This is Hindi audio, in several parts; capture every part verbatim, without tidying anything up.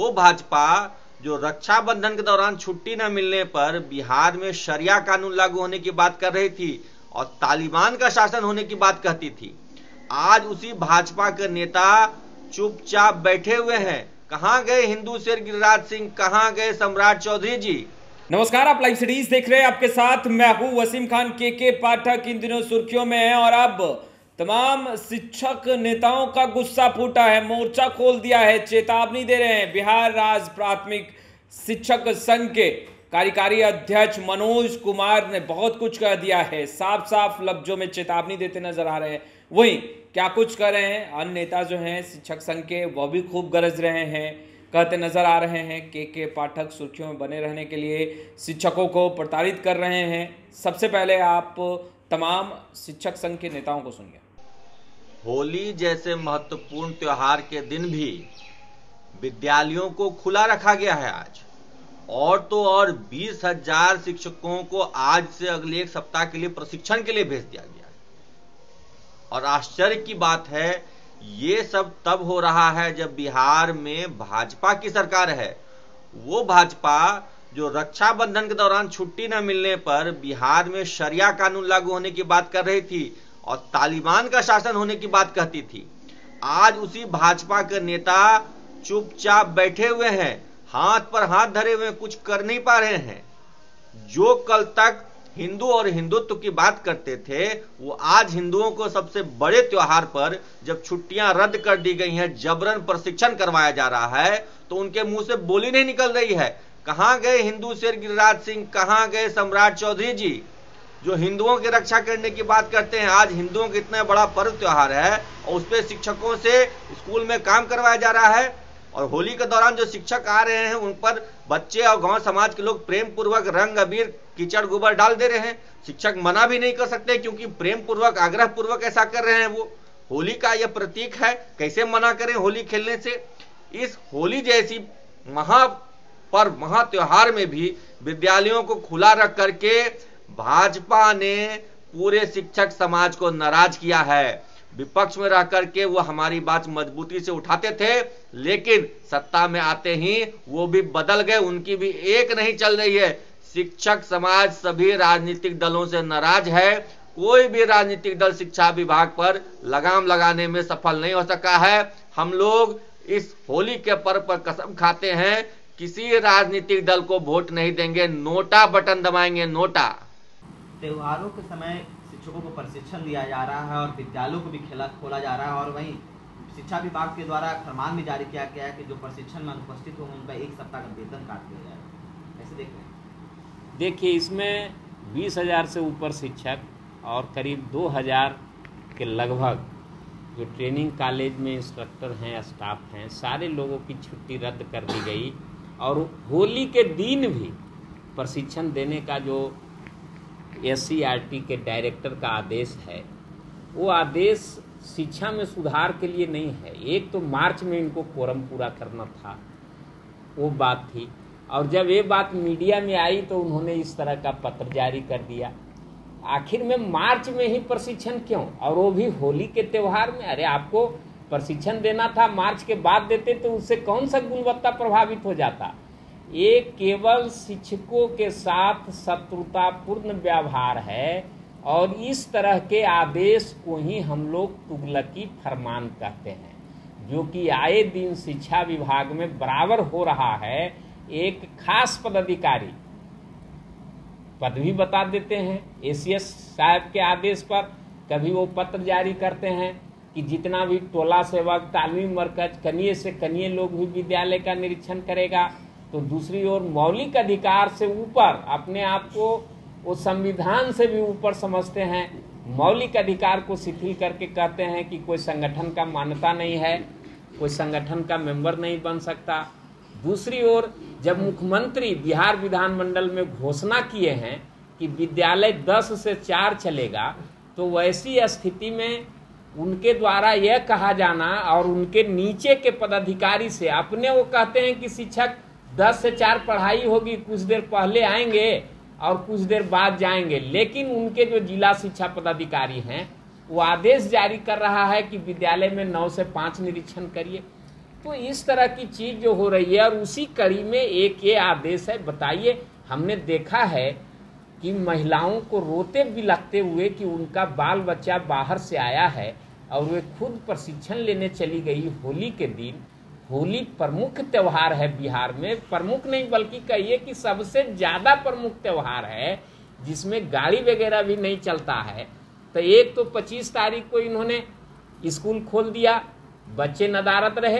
वो भाजपा जो रक्षाबंधन के दौरान छुट्टी न मिलने पर बिहार में शरिया कानून लागू होने की बात कर रही थी और तालिबान का शासन होने की बात कहती थी, आज उसी भाजपा के नेता चुपचाप बैठे हुए हैं। कहां गए हिंदू शेर गिरिराज सिंह, कहां गए सम्राट चौधरी जी? नमस्कार, आप लाइव सीरीज देख रहे हैं। आपके साथ मैं हूं वसीम खान। के के पाठक इन दिनों सुर्खियों में है और अब तमाम शिक्षक नेताओं का गुस्सा फूटा है, मोर्चा खोल दिया है, चेतावनी दे रहे हैं। बिहार राज्य प्राथमिक शिक्षक संघ के कार्यकारी अध्यक्ष मनोज कुमार ने बहुत कुछ कह दिया है, साफ साफ लफ्जों में चेतावनी देते नजर आ रहे हैं। वहीं क्या कुछ कर रहे हैं अन्य नेता जो हैं शिक्षक संघ के, वह भी खूब गरज रहे हैं, कहते नजर आ रहे हैं। के के पाठक सुर्खियों में बने रहने के लिए शिक्षकों को प्रताड़ित कर रहे हैं। सबसे पहले आप तमाम शिक्षक संघ के नेताओं को सुनिए। होली जैसे महत्वपूर्ण त्योहार के दिन भी विद्यालयों को खुला रखा गया है आज, और तो और बीस हजार शिक्षकों को आज से अगले एक सप्ताह के लिए प्रशिक्षण के लिए भेज दिया गया है। और आश्चर्य की बात है, ये सब तब हो रहा है जब बिहार में भाजपा की सरकार है। वो भाजपा जो रक्षाबंधन के दौरान छुट्टी न मिलने पर बिहार में शरिया कानून लागू होने की बात कर रही थी और तालिबान का शासन होने की बात कहती थी, आज उसी भाजपा के नेता चुपचाप बैठे हुए हैं, हाथ पर हाथ धरे हुए, कुछ कर नहीं पा रहे हैं। जो कल तक हिंदू और हिंदुत्व की बात करते थे, वो आज हिंदुओं को सबसे बड़े त्योहार पर जब छुट्टियां रद्द कर दी गई हैं, जबरन प्रशिक्षण करवाया जा रहा है, तो उनके मुंह से बोली नहीं निकल रही है। कहां गए हिंदू शेर गिरिराज सिंह, कहां गए सम्राट चौधरी जी, जो हिंदुओं की रक्षा करने की बात करते हैं? आज हिंदुओं का इतना बड़ा पर्व त्योहार है और उस पर शिक्षकों से स्कूल में काम करवाया जा रहा है। और होली के दौरान जो शिक्षक आ रहे हैं, उन पर बच्चे और गांव समाज के लोग प्रेम पूर्वक रंग अबीर कीचड़ गोबर डाल दे रहे हैं। शिक्षक मना भी नहीं कर सकते क्योंकि प्रेम पूर्वक आग्रह पूर्वक ऐसा कर रहे हैं। वो होली का यह प्रतीक है, कैसे मना करें होली खेलने से? इस होली जैसी महापर्व महा त्योहार में भी विद्यालयों को खुला रख करके भाजपा ने पूरे शिक्षक समाज को नाराज किया है। विपक्ष में रह करके वो हमारी बात मजबूती से उठाते थे, लेकिन सत्ता में आते ही वो भी बदल गए, उनकी भी एक नहीं चल रही है। शिक्षक समाज सभी राजनीतिक दलों से नाराज है। कोई भी राजनीतिक दल शिक्षा विभाग पर लगाम लगाने में सफल नहीं हो सका है। हम लोग इस होली के पर्व पर कसम खाते हैं, किसी राजनीतिक दल को वोट नहीं देंगे, नोटा बटन दबाएंगे, नोटा। त्योहारों के समय शिक्षकों को प्रशिक्षण दिया जा रहा है और विद्यालयों को भी खेला खोला जा रहा है, और वहीं शिक्षा विभाग के द्वारा फरमान भी जारी किया गया है कि जो प्रशिक्षण में अनुपस्थित होंगे उनका एक सप्ताह का वेतन काट दिया जाएगा। ऐसे देख रहे हैं? देखिए, इसमें बीस हजार से ऊपर शिक्षक और करीब दो हजार के लगभग जो ट्रेनिंग कॉलेज में इंस्ट्रक्टर हैं, स्टाफ हैं, सारे लोगों की छुट्टी रद्द कर दी गई। और होली के दिन भी प्रशिक्षण देने का जो एस सी आर टी के डायरेक्टर का आदेश है, वो आदेश शिक्षा में सुधार के लिए नहीं है। एक तो मार्च में इनको कोरम पूरा करना था, वो बात थी, और जब ये बात मीडिया में आई तो उन्होंने इस तरह का पत्र जारी कर दिया। आखिर में मार्च में ही प्रशिक्षण क्यों, और वो भी होली के त्यौहार में? अरे आपको प्रशिक्षण देना था मार्च के बाद देते तो उससे कौन सा गुणवत्ता प्रभावित हो जाता? ये केवल शिक्षकों के साथ शत्रुतापूर्ण व्यवहार है, और इस तरह के आदेश को ही हम लोग तुगलकी फरमान कहते हैं, जो कि आए दिन शिक्षा विभाग में बराबर हो रहा है। एक खास पदाधिकारी पद भी बता देते हैं ए सी एस साहब के आदेश पर, कभी वो पत्र जारी करते हैं कि जितना भी टोला सेवक, तालीम मरकज, कनिये से कनिये लोग भी विद्यालय का निरीक्षण करेगा। तो दूसरी ओर मौलिक अधिकार से ऊपर अपने आप को वो संविधान से भी ऊपर समझते हैं, मौलिक अधिकार को शिथिल करके कहते हैं कि कोई संगठन का मान्यता नहीं है, कोई संगठन का मेंबर नहीं बन सकता। दूसरी ओर जब मुख्यमंत्री बिहार विधानमंडल में घोषणा किए हैं कि विद्यालय दस से चार चलेगा, तो वैसी स्थिति में उनके द्वारा यह कहा जाना और उनके नीचे के पदाधिकारी से, अपने वो कहते हैं कि शिक्षक दस से चार पढ़ाई होगी, कुछ देर पहले आएंगे और कुछ देर बाद जाएंगे, लेकिन उनके जो जिला शिक्षा पदाधिकारी हैं वो आदेश जारी कर रहा है कि विद्यालय में नौ से पाँच निरीक्षण करिए। तो इस तरह की चीज जो हो रही है, और उसी कड़ी में एक ये आदेश है। बताइए, हमने देखा है कि महिलाओं को रोते बिलखते हुए कि उनका बाल बच्चा बाहर से आया है और वे खुद प्रशिक्षण लेने चली गई होली के दिन। होली प्रमुख त्यौहार है बिहार में, प्रमुख नहीं बल्कि कहिए कि सबसे ज़्यादा प्रमुख त्यौहार है, जिसमें गाड़ी वगैरह भी नहीं चलता है। तो एक तो पच्चीस तारीख को इन्होंने स्कूल खोल दिया, बच्चे नदारत रहे।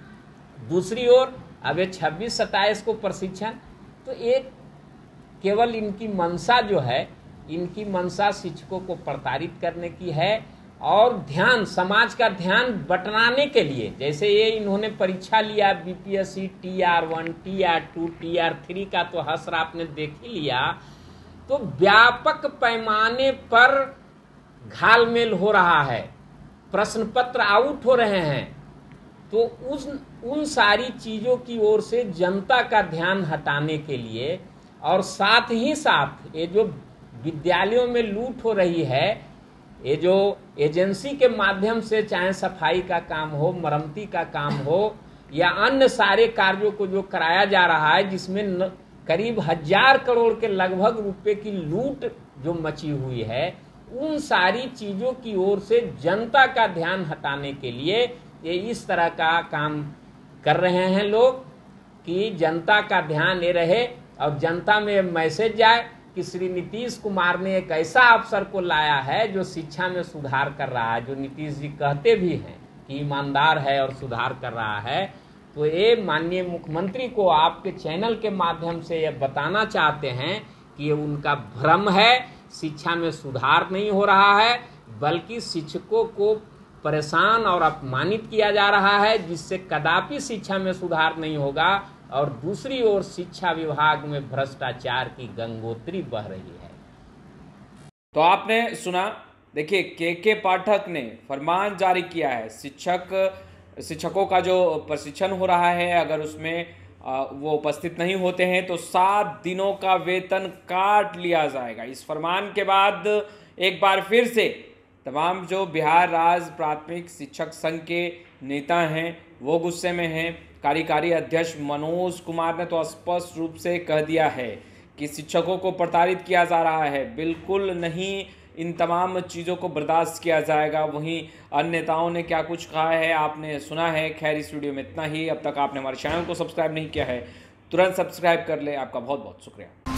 दूसरी ओर अब ये छब्बीस सत्ताईस को प्रशिक्षण। तो एक केवल इनकी मंशा जो है, इनकी मंशा शिक्षकों को प्रताड़ित करने की है और ध्यान, समाज का ध्यान बटनाने के लिए। जैसे ये इन्होंने परीक्षा लिया B P S C T R one, T R two, T R three का तो हसर आपने देख ही लिया। तो व्यापक पैमाने पर घालमेल हो रहा है, प्रश्न पत्र आउट हो रहे हैं। तो उस उन सारी चीज़ों की ओर से जनता का ध्यान हटाने के लिए, और साथ ही साथ ये जो विद्यालयों में लूट हो रही है, ये जो एजेंसी के माध्यम से चाहे सफाई का काम हो, मरम्मती का काम हो, या अन्य सारे कार्यों को जो कराया जा रहा है, जिसमें न, करीब हजार करोड़ के लगभग रुपए की लूट जो मची हुई है, उन सारी चीज़ों की ओर से जनता का ध्यान हटाने के लिए ये इस तरह का काम कर रहे हैं लोग कि जनता का ध्यान ये रहे और जनता में मैसेज जाए कि श्री नीतीश कुमार ने एक ऐसा अफसर को लाया है जो शिक्षा में सुधार कर रहा है, जो नीतीश जी कहते भी हैं कि ईमानदार है और सुधार कर रहा है। तो ये माननीय मुख्यमंत्री को आपके चैनल के माध्यम से ये बताना चाहते हैं कि ये उनका भ्रम है, शिक्षा में सुधार नहीं हो रहा है, बल्कि शिक्षकों को परेशान और अपमानित किया जा रहा है, जिससे कदापि शिक्षा में सुधार नहीं होगा। और दूसरी ओर शिक्षा विभाग में भ्रष्टाचार की गंगोत्री बह रही है। तो आपने सुना, देखिए के के पाठक ने फरमान जारी किया है, शिक्षक शिक्षकों का जो प्रशिक्षण हो रहा है, अगर उसमें वो उपस्थित नहीं होते हैं तो सात दिनों का वेतन काट लिया जाएगा। इस फरमान के बाद एक बार फिर से तमाम जो बिहार राज्य प्राथमिक शिक्षक संघ के नेता हैं वो गुस्से में हैं। कार्यकारी अध्यक्ष मनोज कुमार ने तो स्पष्ट रूप से कह दिया है कि शिक्षकों को प्रताड़ित किया जा रहा है, बिल्कुल नहीं इन तमाम चीज़ों को बर्दाश्त किया जाएगा। वहीं अन्य नेताओं ने क्या कुछ कहा है आपने सुना है। खैर, इस वीडियो में इतना ही। अब तक आपने हमारे चैनल को सब्सक्राइब नहीं किया है, तुरंत सब्सक्राइब कर ले। आपका बहुत बहुत शुक्रिया।